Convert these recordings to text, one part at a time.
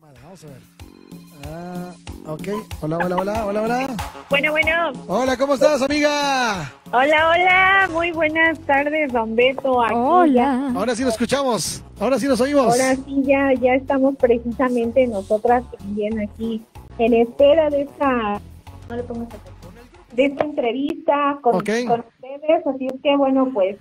Vamos a ver. Ok. Hola, hola, hola, hola, hola. Bueno. Hola, ¿cómo estás, amiga? Hola. Muy buenas tardes, don Beto. Aquí Hola. Ahora sí nos escuchamos. Ahora sí nos oímos. Ahora sí, ya estamos precisamente nosotras también aquí en espera de esta... No le pongas atención. De esta entrevista con ustedes. Así es que, bueno, pues...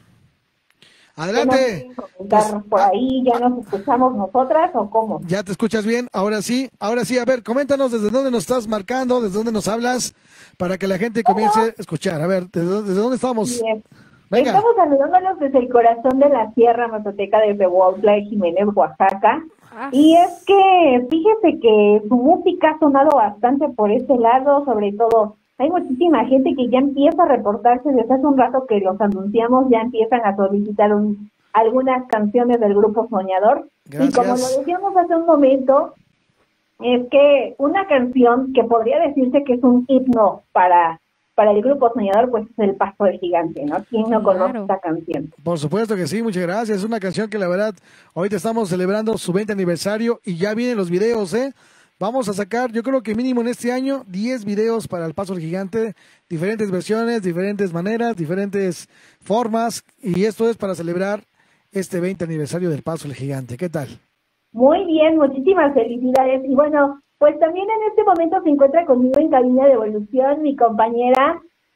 Adelante. Comentar por ahí, ¿ya nos escuchamos nosotras o cómo? ¿Ya te escuchas bien? Ahora sí. A ver, coméntanos desde dónde nos estás marcando, desde dónde nos hablas, para que la gente comience a escuchar. A ver, ¿desde dónde estamos? Bien. Venga. Estamos saludándolos desde el corazón de la Sierra Mazateca de Huautla de Jiménez, Oaxaca. Y es que fíjese que su música ha sonado bastante por este lado, sobre todo hay muchísima gente que ya empieza a reportarse desde hace un rato que los anunciamos, ya empiezan a solicitar algunas canciones del grupo Soñador. Gracias. Y como lo decíamos hace un momento, es que una canción que podría decirse que es un himno para el grupo Soñador, pues es El Paso del Gigante, ¿no? ¿Quién no conoce esta canción? Por supuesto que sí, muchas gracias. Es una canción que la verdad, ahorita estamos celebrando su 20 aniversario y ya vienen los videos, ¿eh? Vamos a sacar, yo creo que mínimo en este año, 10 videos para El Paso del Gigante, diferentes versiones, diferentes maneras, diferentes formas, y esto es para celebrar este 20 aniversario del Paso del Gigante. ¿Qué tal? Muy bien, muchísimas felicidades. Y bueno, pues también en este momento se encuentra conmigo en cabina de evolución mi compañera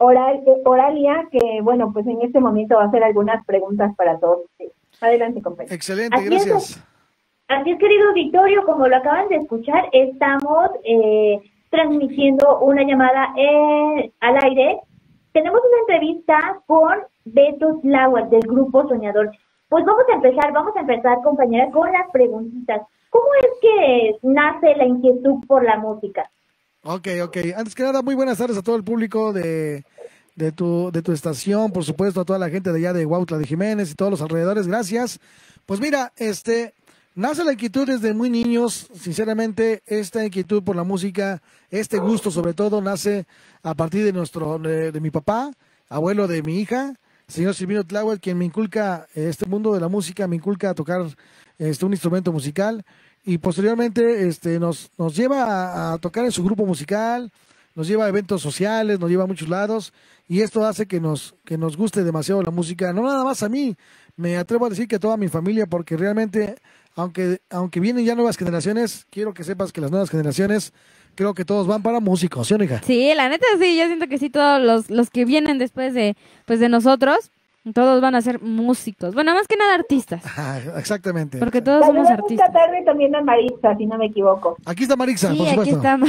Oralia, que bueno, pues en este momento va a hacer algunas preguntas para todos ustedes. Adelante, compañera. Excelente, gracias. Así es, querido Victorio, como lo acaban de escuchar, estamos transmitiendo una llamada al aire. Tenemos una entrevista con Beto Tláhuac del Grupo Soñador. Pues vamos a empezar, compañera, con las preguntitas. ¿Cómo es que nace la inquietud por la música? Ok. Antes que nada, muy buenas tardes a todo el público de tu estación, por supuesto, a toda la gente de allá de Huautla de Jiménez y todos los alrededores. Gracias. Pues mira, nace la inquietud desde muy niños. Sinceramente, esta inquietud por la música, este gusto sobre todo, nace a partir de mi papá, abuelo de mi hija, señor Silvino Tláhuac, quien me inculca este mundo de la música, me inculca a tocar un instrumento musical, y posteriormente nos lleva a tocar en su grupo musical, nos lleva a eventos sociales, nos lleva a muchos lados, y esto hace que nos guste demasiado la música, no nada más a mí, me atrevo a decir que a toda mi familia, porque realmente, aunque vienen ya nuevas generaciones, quiero que sepas que las nuevas generaciones, creo que todos van para músicos, ¿sí o no, hija? Sí, la neta sí, yo siento que sí, todos los que vienen después de nosotros, todos van a ser músicos. Bueno, más que nada artistas. Exactamente. Porque todos somos artistas. Esta tarde también a Maritza, si no me equivoco. Aquí está Marixa, Sí, por supuesto. aquí estamos.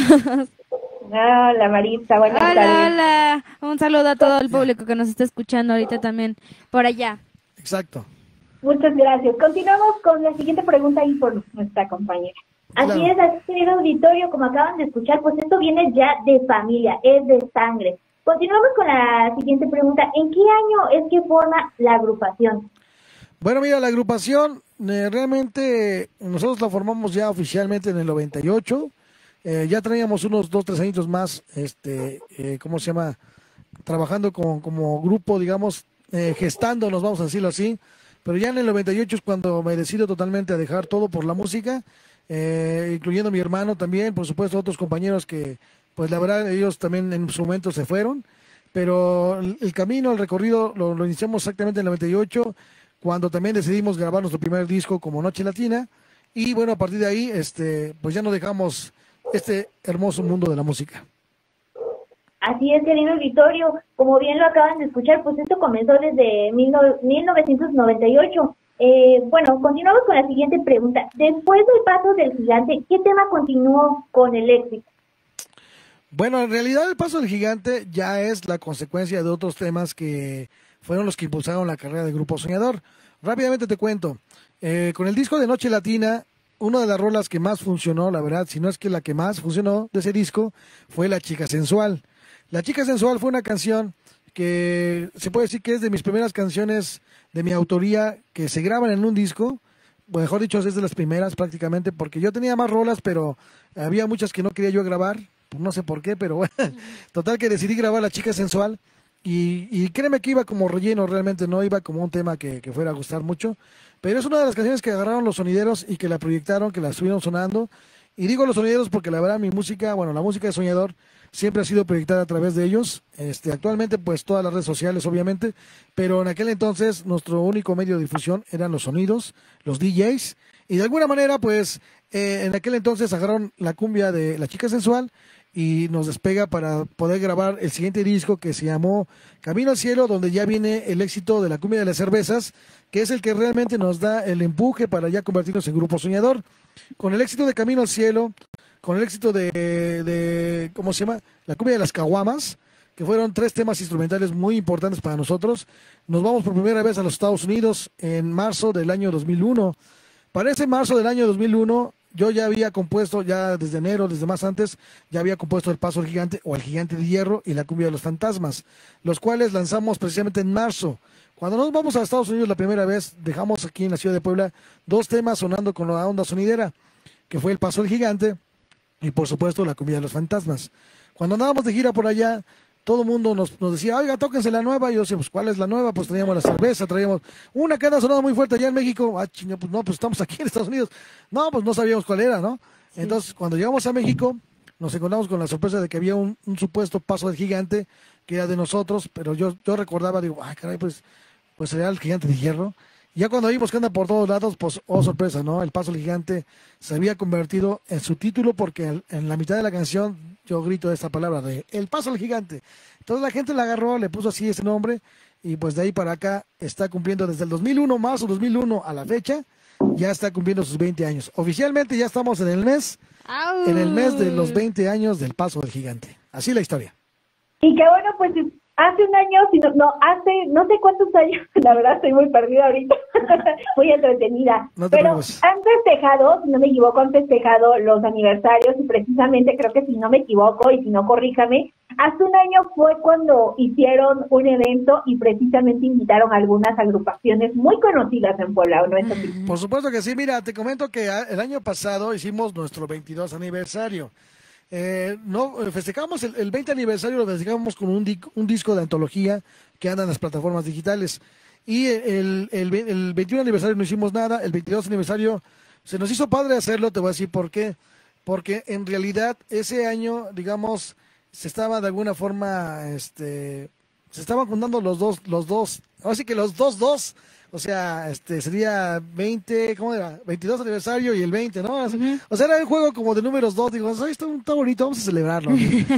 Hola, Maritza, buenas tardes. Hola. Un saludo a todo el público que nos está escuchando ahorita también por allá. Exacto. Muchas gracias. Continuamos con la siguiente pregunta ahí por nuestra compañera. Así Claro. es, querido auditorio, como acaban de escuchar, pues esto viene ya de familia, es de sangre. Continuamos con la siguiente pregunta. ¿En qué año es que forma la agrupación? Bueno, mira, la agrupación realmente nosotros la formamos ya oficialmente en el 98. Ya traíamos unos 2, 3 añitos más, ¿cómo se llama? Trabajando como grupo, digamos, gestándonos, vamos a decirlo así. Pero ya en el 98 es cuando me decido totalmente a dejar todo por la música, incluyendo mi hermano también, por supuesto otros compañeros que, pues la verdad, ellos también en su momento se fueron. Pero el camino, el recorrido lo iniciamos exactamente en el 98, cuando también decidimos grabar nuestro primer disco como Noche Latina. Y bueno, a partir de ahí, pues ya no dejamos este hermoso mundo de la música. Así es, querido auditorio, como bien lo acaban de escuchar, pues esto comenzó desde 1998. Bueno, continuamos con la siguiente pregunta. Después del Paso del Gigante, ¿qué tema continuó con el éxito? Bueno, en realidad El Paso del Gigante ya es la consecuencia de otros temas que fueron los que impulsaron la carrera del Grupo Soñador. Rápidamente te cuento, con el disco de Noche Latina, una de las rolas que más funcionó, la verdad, si no es que la que más funcionó de ese disco, fue La Chica Sensual. La Chica Sensual fue una canción que se puede decir que es de mis primeras canciones de mi autoría que se graban en un disco. Mejor dicho, es de las primeras prácticamente, porque yo tenía más rolas, pero había muchas que no quería yo grabar, no sé por qué, pero bueno, total que decidí grabar La Chica Sensual, y créeme que iba como relleno, realmente no iba como un tema que fuera a gustar mucho, pero es una de las canciones que agarraron los sonideros y que la proyectaron, que la estuvieron sonando, Y digo los sonideros porque la verdad mi música, bueno, la música de Soñador siempre ha sido proyectada a través de ellos. Actualmente pues todas las redes sociales obviamente, pero en aquel entonces nuestro único medio de difusión eran los sonidos, los DJs, y de alguna manera pues en aquel entonces agarraron la cumbia de La Chica Sensual y nos despega para poder grabar el siguiente disco que se llamó Camino al Cielo, donde ya viene el éxito de la cumbia de las cervezas, que es el que realmente nos da el empuje para ya convertirnos en Grupo Soñador. Con el éxito de Camino al Cielo, con el éxito de ¿cómo se llama? La cumbia de las caguamas, que fueron 3 temas instrumentales muy importantes para nosotros. Nos vamos por primera vez a los Estados Unidos en marzo del año 2001. Para ese marzo del año 2001, yo ya había compuesto, ya desde enero, desde más antes, ya había compuesto El Paso del Gigante o El Gigante de Hierro y La Cumbia de los Fantasmas, los cuales lanzamos precisamente en marzo. Cuando nos vamos a Estados Unidos la primera vez, dejamos aquí en la ciudad de Puebla 2 temas sonando con la onda sonidera, que fue El Paso del Gigante y por supuesto La Cumbia de los Fantasmas. Cuando andábamos de gira por allá, todo el mundo nos decía, oiga, tóquense la nueva. Y yo decía, pues, ¿cuál es la nueva? Pues traíamos la cerveza, traíamos una que anda sonando muy fuerte allá en México. Ah, chinga, pues no, pues estamos aquí en Estados Unidos. No, pues no sabíamos cuál era, ¿no? Sí. Entonces, cuando llegamos a México, nos encontramos con la sorpresa de que había un supuesto Paso del Gigante que era de nosotros, pero yo recordaba, digo, ay, caray, pues era el Gigante de Hierro. Y ya cuando vimos que anda por todos lados, pues, oh, sorpresa, ¿no? El Paso del Gigante se había convertido en su título porque en la mitad de la canción yo grito esta palabra de El Paso del Gigante. Entonces la gente la agarró, le puso así ese nombre y pues de ahí para acá está cumpliendo desde el 2001, marzo 2001 a la fecha, ya está cumpliendo sus 20 años. Oficialmente ya estamos en el mes de los 20 años del Paso del Gigante. Así la historia. Y que bueno, pues hace un año, hace no sé cuántos años, la verdad estoy muy perdida ahorita, muy entretenida, no pero preocupes. han festejado, si no me equivoco, han festejado los aniversarios y precisamente creo que si no me equivoco y si no corríjame, hace un año fue cuando hicieron un evento y precisamente invitaron a algunas agrupaciones muy conocidas en Puebla, ¿no es así? Por supuesto que sí, mira, te comento que el año pasado hicimos nuestro 22 aniversario. Festejamos el 20 aniversario, lo festejamos con un disco de antología que anda en las plataformas digitales. Y el 21 aniversario no hicimos nada, el 22 aniversario se nos hizo padre hacerlo, te voy a decir por qué. Porque en realidad ese año, digamos, se estaba de alguna forma, se estaban juntando los dos, así que los dos. O sea, sería 20, ¿cómo era? 22 aniversario y el 20, ¿no? Uh-huh. O sea, era un juego como de números 2. Digo, está bonito, vamos a celebrarlo.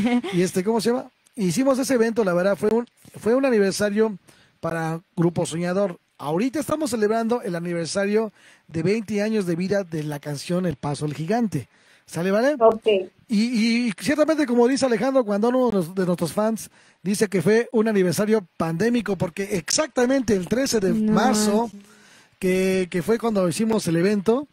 Y ¿cómo se llama? Hicimos ese evento, la verdad, fue un aniversario para Grupo Soñador. Ahorita estamos celebrando el aniversario de 20 años de vida de la canción El Paso del Gigante. ¿Sale, vale? Ok. Y ciertamente, como dice Alejandro, cuando uno de nuestros fans dice que fue un aniversario pandémico, porque exactamente el 13 de marzo, que fue cuando hicimos el evento,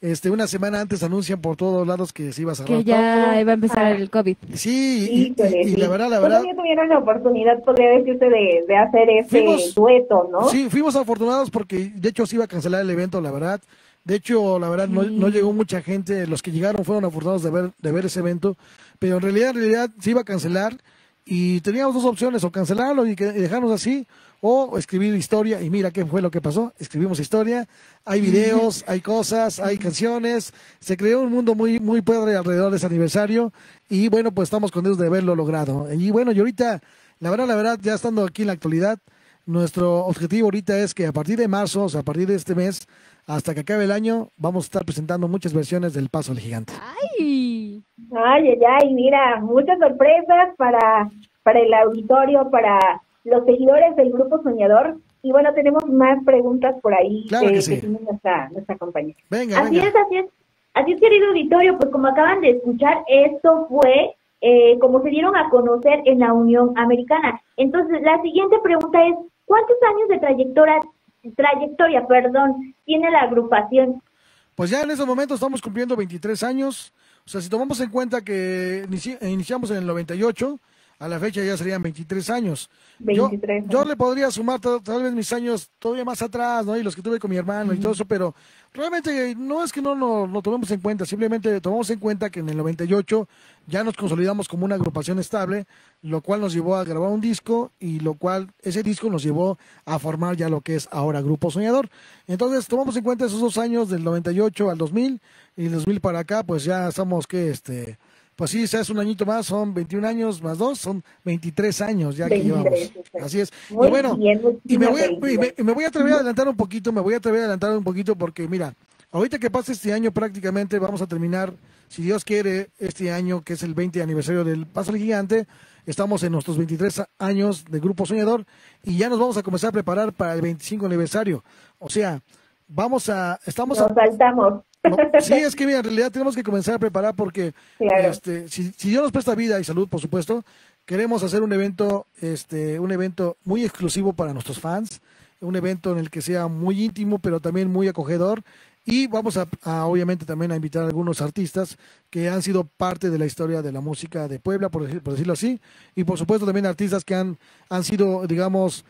una semana antes anuncian por todos lados que se iba a cerrar que ya iba a empezar el COVID. Sí, y la verdad... Todavía tuvieron la oportunidad, podría decirse, de hacer ese dueto, ¿no? Sí, fuimos afortunados porque de hecho se iba a cancelar el evento, la verdad. De hecho, la verdad, no llegó mucha gente. Los que llegaron fueron afortunados de ver ese evento. Pero en realidad se iba a cancelar y teníamos 2 opciones, o cancelarlo y dejarnos así, o escribir historia. Y mira qué fue lo que pasó. Escribimos historia, hay videos, hay cosas, hay canciones. Se creó un mundo muy, muy padre alrededor de ese aniversario. Y bueno, pues estamos contentos de haberlo logrado. Y bueno, y ahorita, la verdad, ya estando aquí en la actualidad, nuestro objetivo ahorita es que a partir de marzo, o sea, a partir de este mes, hasta que acabe el año, vamos a estar presentando muchas versiones del Paso del Gigante. ¡Ay! Mira, muchas sorpresas para el auditorio, para los seguidores del Grupo Soñador. Y bueno, tenemos más preguntas por ahí que sí. tiene nuestra compañera. Venga. Así es, querido auditorio, pues como acaban de escuchar, esto fue como se dieron a conocer en la Unión Americana. Entonces, la siguiente pregunta es, ¿cuántos años de trayectoria, tiene la agrupación? Pues ya en ese momento estamos cumpliendo 23 años. O sea, si tomamos en cuenta que iniciamos en el 98, a la fecha ya serían 23 años. 23 Yo años. le podría sumar tal vez mis años todavía más atrás, ¿no? Y los que tuve con mi hermano y todo eso, pero realmente no es que no lo tomemos en cuenta, simplemente tomamos en cuenta que en el 98 ya nos consolidamos como una agrupación estable, lo cual nos llevó a grabar un disco y lo cual ese disco nos llevó a formar ya lo que es ahora Grupo Soñador. Entonces tomamos en cuenta esos 2 años del 98 al 2000 y del 2000 para acá, pues ya estamos pues sí, se hace un añito más, son 21 años más 2, son 23 años ya que 23, llevamos. exacto. Así es. Muy Y bueno, bien, y me muchísimas me voy a atrever a adelantar un poquito, porque mira, ahorita que pasa este año prácticamente vamos a terminar, si Dios quiere, este año que es el 20 aniversario del Paso del Gigante, estamos en nuestros 23 años de Grupo Soñador y ya nos vamos a comenzar a preparar para el 25 aniversario. O sea, estamos Nos saltamos. no, sí, es que mira, en realidad tenemos que comenzar a preparar porque Claro. si Dios nos presta vida y salud, por supuesto, queremos hacer un evento muy exclusivo para nuestros fans, un evento en el que sea muy íntimo, pero también muy acogedor. Y vamos obviamente también a invitar a algunos artistas que han sido parte de la historia de la música de Puebla, por decirlo así, y por supuesto también artistas que han sido, digamos,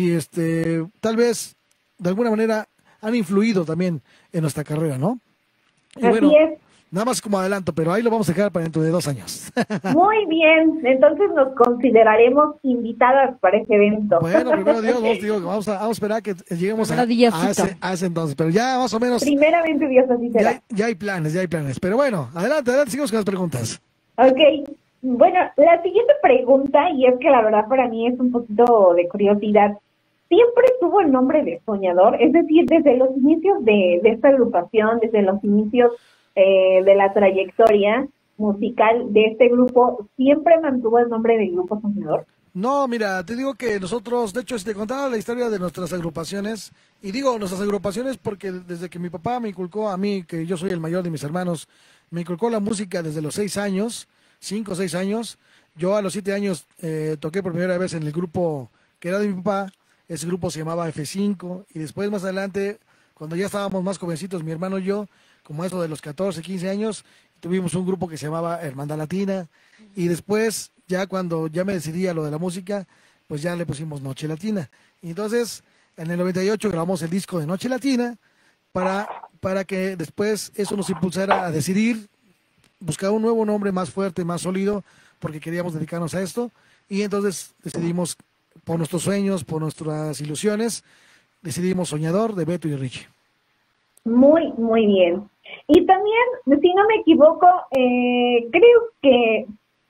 tal vez de alguna manera han influido también en nuestra carrera, ¿no? Y bueno, Así es. nada más como adelanto, pero ahí lo vamos a dejar para dentro de 2 años. Muy bien, entonces nos consideraremos invitadas para ese evento. Bueno, primero Dios, vamos a esperar que lleguemos Primero Diosito. a ese entonces, pero ya más o menos Primeramente Dios así será. ya hay planes. Pero bueno, adelante, sigamos con las preguntas. Ok, bueno, la siguiente pregunta, y es que la verdad para mí es un poquito de curiosidad, ¿siempre tuvo el nombre de Soñador? Es decir, desde los inicios de esta agrupación, desde los inicios de la trayectoria musical de este grupo, ¿siempre mantuvo el nombre del Grupo Soñador? No, mira, te digo que nosotros, de hecho, si te contaba la historia de nuestras agrupaciones, y digo nuestras agrupaciones porque desde que mi papá me inculcó a mí, que yo soy el mayor de mis hermanos, me inculcó la música desde los 6 años, 5 o 6 años. Yo a los 7 años toqué por primera vez en el grupo que era de mi papá. Ese grupo se llamaba F5 y después más adelante, cuando ya estábamos más jovencitos, mi hermano y yo, como eso de los 14, 15 años, tuvimos un grupo que se llamaba Hermandad Latina y después, ya cuando ya me decidí a lo de la música, pues ya le pusimos Noche Latina. Y entonces, en el 98 grabamos el disco de Noche Latina para que después eso nos impulsara a decidir buscar un nuevo nombre más fuerte, más sólido, porque queríamos dedicarnos a esto y entonces decidimos por nuestros sueños, por nuestras ilusiones, decidimos Soñador de Beto y Richie. Muy, muy bien. Y también, si no me equivoco, creo que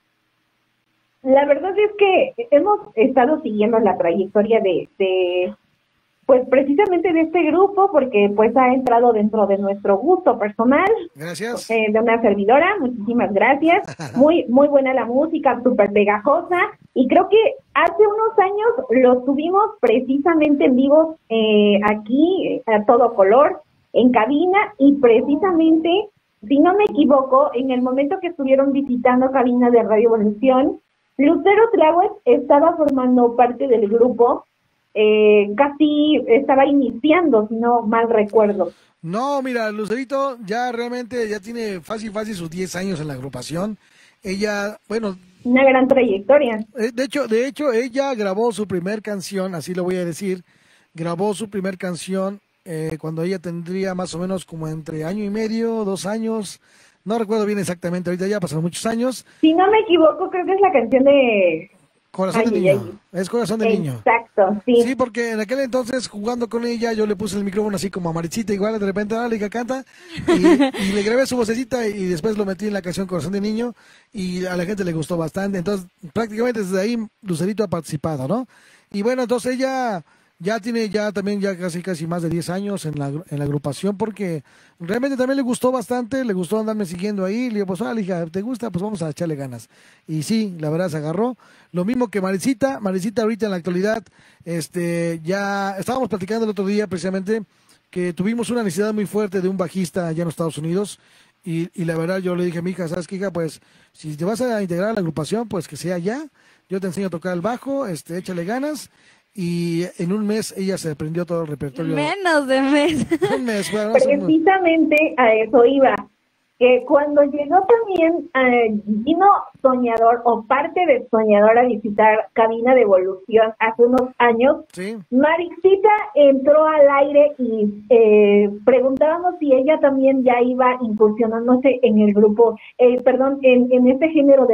la verdad es que hemos estado siguiendo la trayectoria pues precisamente de este grupo, porque pues ha entrado dentro de nuestro gusto personal. Gracias. De una servidora, muchísimas gracias. Muy, muy buena la música, súper pegajosa. Y creo que hace unos años lo tuvimos precisamente en vivo aquí, a todo color, en cabina, y precisamente, si no me equivoco, en el momento que estuvieron visitando cabina de Radio Evolución, Lucero Tláhuac estaba formando parte del grupo, casi estaba iniciando, si no mal recuerdo. No, mira, Lucerito ya realmente ya tiene fácil sus 10 años en la agrupación. Ella, bueno... Una gran trayectoria. De hecho, ella grabó su primer canción, así lo voy a decir, grabó su primer canción cuando ella tendría más o menos como entre año y medio, 2 años, no recuerdo bien exactamente, ahorita ya pasaron muchos años. Si no me equivoco, creo que es la canción de... Corazón de niño, es Corazón de niño. Exacto, sí. Sí, porque en aquel entonces, jugando con ella, yo le puse el micrófono así como a Marichita, igual de repente, dale, que canta, y le grabé su vocecita y después lo metí en la canción Corazón de niño, y a la gente le gustó bastante, entonces prácticamente desde ahí Lucerito ha participado, ¿no? Y bueno, entonces ella ya tiene también casi más de 10 años en la agrupación, porque realmente también le gustó bastante, le gustó andarme siguiendo ahí, le digo, pues, hija, ¿te gusta? Pues vamos a echarle ganas. Y sí, la verdad se agarró. Lo mismo que Maricita ahorita en la actualidad, ya estábamos platicando el otro día precisamente que tuvimos una necesidad muy fuerte de un bajista allá en los Estados Unidos, y la verdad yo le dije a mi hija, ¿sabes qué, hija? Pues si te vas a integrar a la agrupación, pues que sea ya, yo te enseño a tocar el bajo, échale ganas. Y en un mes ella se aprendió todo el repertorio. Menos de mes. Un mes, bueno, Precisamente a eso iba. que cuando llegó también, vino Soñador o parte de Soñador a visitar Cabina de Evolución hace unos años, Sí. Marixita entró al aire y preguntábamos si ella también ya iba incursionándose en el grupo, perdón, en este género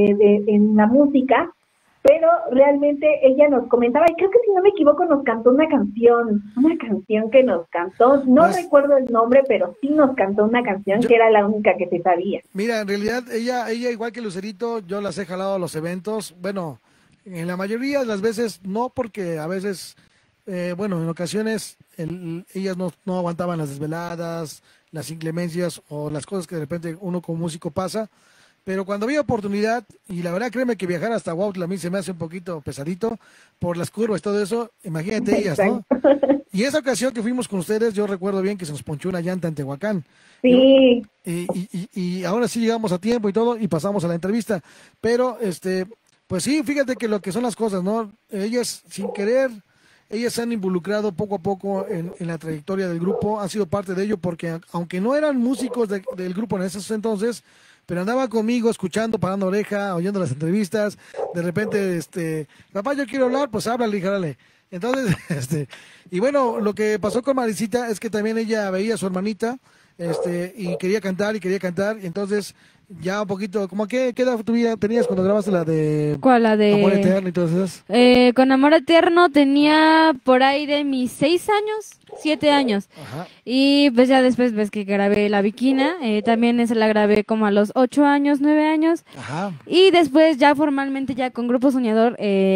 en la música, pero realmente ella nos comentaba, y creo que si no me equivoco nos cantó una canción que nos cantó, no Pues, recuerdo el nombre, pero sí nos cantó una canción que era la única que se sabía. Mira, en realidad ella igual que Lucerito, yo las he jalado a los eventos. Bueno, en la mayoría de las veces no, porque a veces, bueno, en ocasiones ellas no aguantaban las desveladas, las inclemencias o las cosas que de repente uno como músico pasa. Pero cuando había oportunidad, y la verdad créeme que viajar hasta Huautla a mí se me hace un poquito pesadito por las curvas y todo eso, imagínate ellas, ¿no? Y esa ocasión que fuimos con ustedes, yo recuerdo bien que se nos ponchó una llanta en Tehuacán. Sí, Y ahora sí llegamos a tiempo y todo y pasamos a la entrevista. Pero, pues sí, fíjate que lo que son las cosas, ¿no? Ellas, sin querer, ellas se han involucrado poco a poco en la trayectoria del grupo, han sido parte de ello porque aunque no eran músicos del grupo en esos entonces, pero andaban conmigo escuchando, parando oreja, oyendo las entrevistas, de repente, papá, yo quiero hablar, pues háblale, jálale. Entonces, y bueno, lo que pasó con Maricita es que también ella veía a su hermanita, y quería cantar, y entonces ya un poquito, como qué edad tenías cuando grabaste la de ¿Cuál? La de... Amor Eterno y todas esas? Con Amor Eterno tenía por ahí de mis 6 años, 7 años. Ajá. Y pues ya después ves que grabé La Viquina, también esa la grabé como a los 8 años, 9 años. Ajá. Y después ya formalmente ya con Grupo Soñador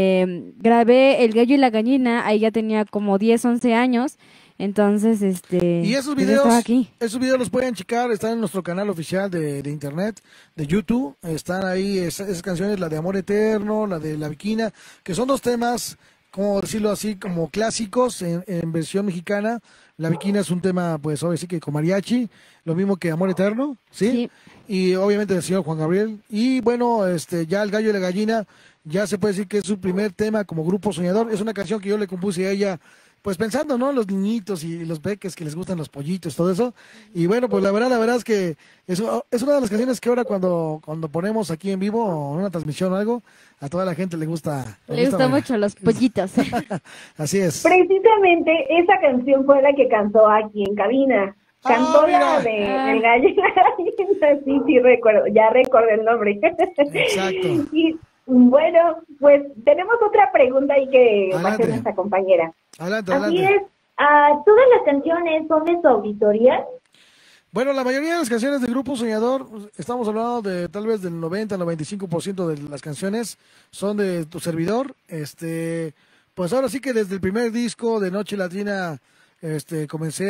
grabé El Gallo y la Gallina, ahí ya tenía como 10, 11 años. Entonces, Y esos pues, estaba aquí. videos los pueden checar, están en nuestro canal oficial de internet, de YouTube, están ahí esas canciones, la de Amor Eterno, la de La Viquina, que son dos temas, como decirlo así, como clásicos en versión mexicana. La Viquina es un tema, pues, obvio, sí que con mariachi, lo mismo que Amor Eterno, ¿sí? Sí. Y obviamente del señor Juan Gabriel. Y bueno, ya El Gallo y la Gallina, ya se puede decir que es su primer tema como Grupo Soñador. Es una canción que yo le compuse a ella, pues pensando, ¿no? Los niñitos y los peques que les gustan los pollitos, todo eso. Y bueno, pues la verdad es que es una de las canciones que ahora cuando ponemos aquí en vivo o en una transmisión o algo, a toda la gente le gusta. Le gusta bailar. mucho los pollitos. Así es. precisamente esa canción fue la que cantó aquí en cabina. Cantó la mira. de El Gallo y la Gallina, sí, recuerdo, ya recordé el nombre. Exacto. Y bueno, pues tenemos otra ahí que va a hacer Adelante. nuestra compañera. Adelante, Así adelante. es, todas las canciones son de su auditoría. Bueno, la mayoría de las canciones del Grupo Soñador, estamos hablando de tal vez del 90-95% de las canciones son de tu servidor. Pues ahora sí que desde el primer disco de Noche Latina, comencé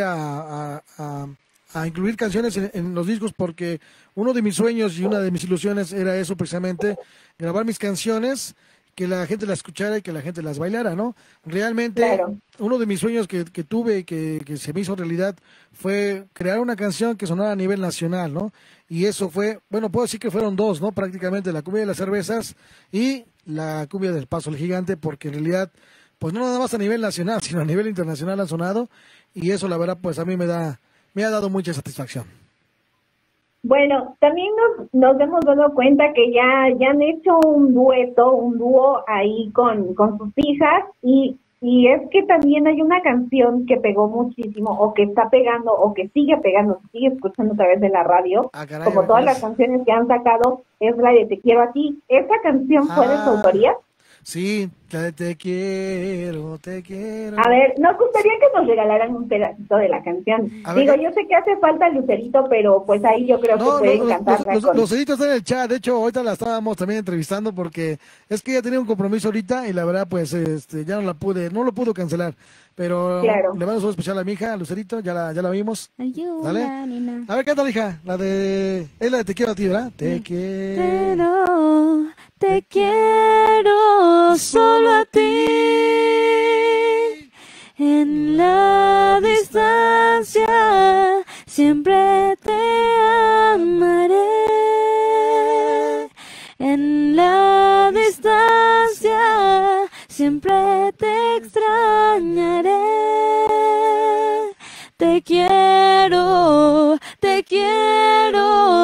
a incluir canciones en los discos porque uno de mis sueños y una de mis ilusiones era eso precisamente, grabar mis canciones, que la gente las escuchara y que la gente las bailara, ¿no? Realmente, Claro. uno de mis sueños que tuve y que se me hizo realidad fue crear una canción que sonara a nivel nacional, ¿no? Y eso fue, bueno, puedo decir que fueron dos, ¿no? Prácticamente la cumbia de las cervezas y la cumbia del Paso del Gigante, porque en realidad, pues no nada más a nivel nacional, sino a nivel internacional han sonado, y eso la verdad, pues a mí me ha dado mucha satisfacción. Bueno, también nos hemos dado cuenta que ya han hecho un dúo ahí con sus hijas y es que también hay una canción que pegó muchísimo o que está pegando o que sigue pegando, se sigue escuchando a través de la radio, Caray, como todas las pues. canciones que han sacado, es la de Te Quiero a Ti. ¿Esa canción fue de su autoría? Sí, te quiero, te quiero. A ver, nos gustaría que nos regalaran un pedacito de la canción. A ver, Digo, yo sé que hace falta Lucerito, pero pues ahí yo creo que pueden cantarla con... los editos están en el chat. De hecho, ahorita la estábamos también entrevistando porque es que ella tenía un compromiso ahorita y la verdad, pues, ya no lo pudo cancelar. Pero Claro. le mando un saludo especial a mi hija, a Lucerito, ya la vimos. Ayuda, ¿Dale? nena. A ver, ¿qué tal, hija? Es la de Te quiero a ti, ¿verdad? Te quiero. Te quiero solo a ti. En la distancia siempre te amaré. En la distancia siempre te extrañaré. Te quiero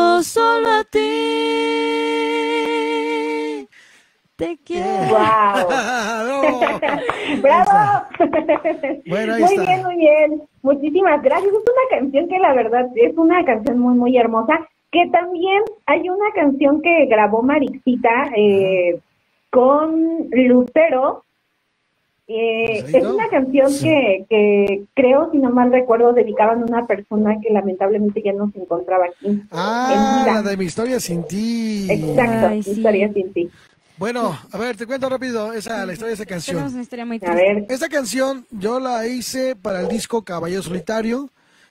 ¡Wow! No. ¡Bravo! Bueno, ahí Muy está. bien, muy bien. Muchísimas gracias. Es una canción que la verdad es una canción muy, muy hermosa. Que también hay una canción que grabó Marixita con Lucero. Es ¿Lucerito? una canción Sí. que creo, si no mal recuerdo, dedicaban a una persona que lamentablemente ya no se encontraba aquí en Ah, vida. la de mi historia sin ti. Exacto, Ay, sí. Historia sin ti. Bueno, a ver, te cuento rápido la historia de esa Tenemos canción. una historia muy A triste. ver, Esta canción yo la hice para el disco Caballero Solitario,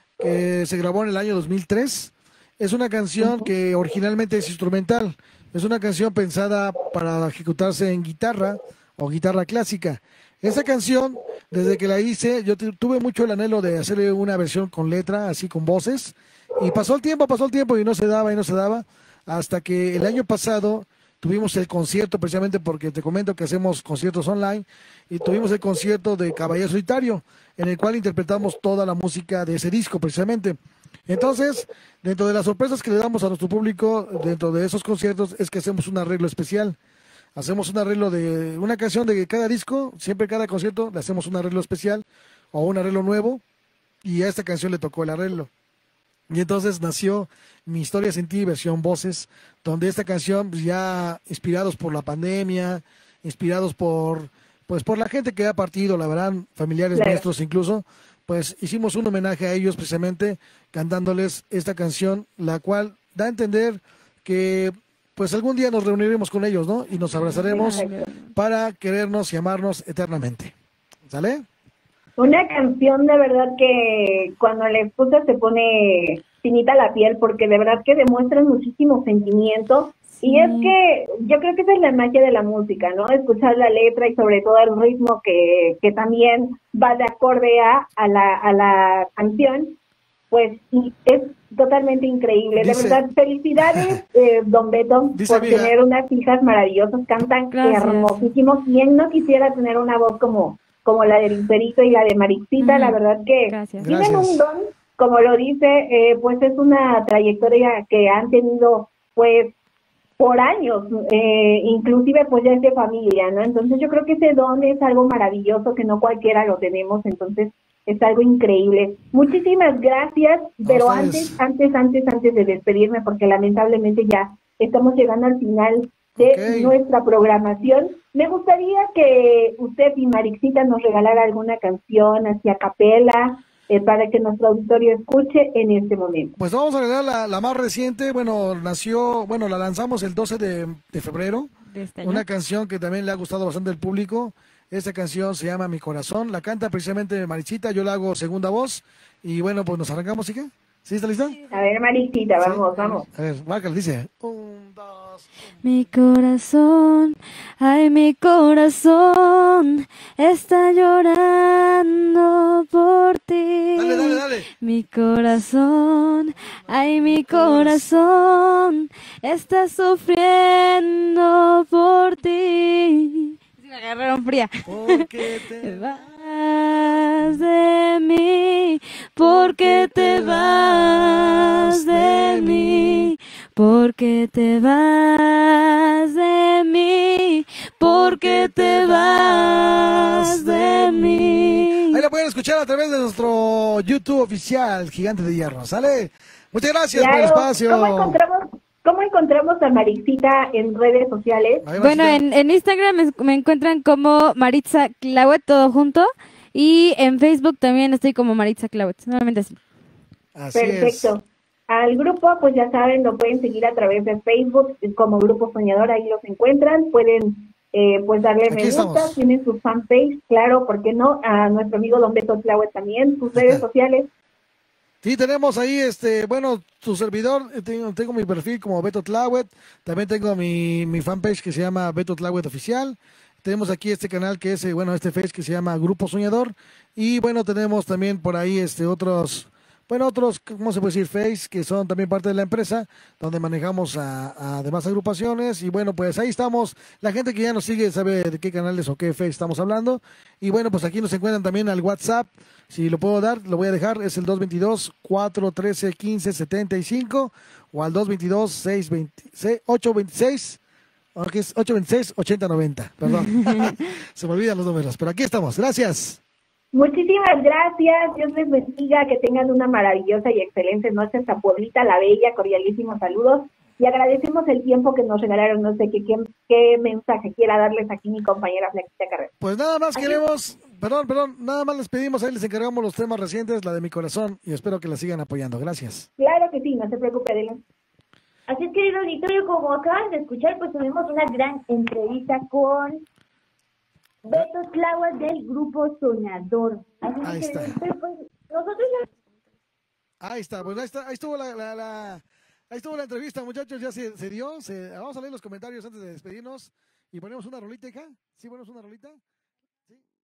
que se grabó en el año 2003. Es una canción que originalmente es instrumental. Es una canción pensada para ejecutarse en guitarra o guitarra clásica. Esa canción, desde que la hice, yo tuve mucho el anhelo de hacerle una versión con letra, así con voces. Y pasó el tiempo y no se daba y no se daba. Hasta que el año pasado tuvimos el concierto, precisamente porque te comento que hacemos conciertos online, y tuvimos el concierto de Caballero Solitario, en el cual interpretamos toda la música de ese disco, precisamente. Entonces, dentro de las sorpresas que le damos a nuestro público, dentro de esos conciertos, es que hacemos un arreglo especial. Hacemos un arreglo de una canción de cada disco, siempre cada concierto le hacemos un arreglo especial o un arreglo nuevo, y a esta canción le tocó el arreglo. Y entonces nació Mi Historia Sin Ti, versión voces, donde esta canción, pues, ya inspirados por la pandemia, inspirados pues por la gente que ha partido, la verdad, familiares Claro. nuestros incluso, pues hicimos un homenaje a ellos precisamente cantándoles esta canción, la cual da a entender que pues algún día nos reuniremos con ellos, ¿no? Y nos abrazaremos para querernos y amarnos eternamente. ¿Sale? una canción de verdad que cuando la escuchas se pone finita la piel porque de verdad que demuestran muchísimo sentimiento. Y es que yo creo que esa es la magia de la música, ¿no? Escuchar la letra y sobre todo el ritmo que también va de acorde a la canción, pues y es totalmente increíble. Dice- De verdad, felicidades, don Beto, Dice, por amiga, tener unas hijas maravillosas, cantan Gracias. hermosísimo. ¿Quién no quisiera tener una voz como la de Lucerito y la de Marixita? La verdad que Gracias. tienen Gracias. un don, como lo dice, pues es una trayectoria que han tenido, pues, por años, inclusive pues ya es de familia, ¿no? Entonces yo creo que ese don es algo maravilloso que no cualquiera lo tenemos, entonces es algo increíble. Muchísimas gracias, pero ustedes. antes de despedirme, porque lamentablemente ya estamos llegando al final de Ok. nuestra programación, me gustaría que usted y Marixita nos regalara alguna canción hacia capela, para que nuestro auditorio escuche en este momento. Pues vamos a agregar la más reciente. Bueno, la lanzamos el 12 de febrero. De este año. Una canción que también le ha gustado bastante al público. Esta canción se llama Mi Corazón. La canta precisamente Marichita, yo la hago segunda voz. Y bueno, pues nos arrancamos, ¿sí que? ¿Sí está lista? A ver, Marixita, vamos, vamos. A ver, márcale, dice. 1, 2. Mi corazón, ay, mi corazón está llorando por ti. Dale, dale, dale. Mi corazón, ay, mi corazón está sufriendo por ti. Me agarraron fría. Porque Te te vas de mí, porque te vas de mí, porque te vas de mí, porque te vas de mí. Ahí la pueden escuchar a través de nuestro YouTube oficial, Gigante de Hierro, ¿sale? Muchas gracias por el Claro, espacio. ¿cómo encontramos a Marixita en redes sociales? Ahí va, Bueno, Maricita. en Instagram me encuentran como Maritza Clauet, todo junto. Y en Facebook también estoy como Maritza Clauet, nuevamente así. Así Perfecto. es. Al grupo, pues ya saben, lo pueden seguir a través de Facebook como Grupo Soñador, ahí los encuentran, pueden pues darle Aquí me gusta, estamos. tienen su fanpage, claro, ¿por qué no? A nuestro amigo Don Beto Clauet también, sus redes sociales. Sí, tenemos ahí, bueno, tu servidor, tengo mi perfil como Beto Tlawet, también tengo mi fanpage que se llama Beto Tlawet Oficial, tenemos aquí este canal que es, este face que se llama Grupo Soñador, y bueno, tenemos también por ahí, otros, ¿cómo se puede decir? Face, que son también parte de la empresa, donde manejamos a demás agrupaciones, y bueno, pues ahí estamos, la gente que ya nos sigue sabe de qué canales o qué face estamos hablando, y bueno, pues aquí nos encuentran también al WhatsApp. Si lo puedo dar, lo voy a dejar, es el 222-413-1575 o al 222-826-1575. Ok, es 826-8090, perdón. Se me olvidan los números, pero aquí estamos, gracias. Muchísimas gracias, Dios les bendiga, que tengan una maravillosa y excelente noche hasta Pueblita la Bella, cordialísimos saludos y agradecemos el tiempo que nos regalaron, no sé qué mensaje quiera darles aquí mi compañera Flaquita Carrera. Pues nada más queremos, perdón, nada más les pedimos, ahí les encargamos los temas recientes, la de mi corazón, y espero que la sigan apoyando, gracias. Claro que sí, no se preocupe, Dylan. Así es, querido auditorio, como acaban de escuchar, pues tuvimos una gran entrevista con Beto Tláhuac del Grupo Soñador. Así Ahí que, está. pues, nosotros Ahí está, pues ahí estuvo ahí estuvo la entrevista, muchachos, ya se dio, vamos a leer los comentarios antes de despedirnos y ponemos una rolita, hija, ¿sí ponemos una rolita?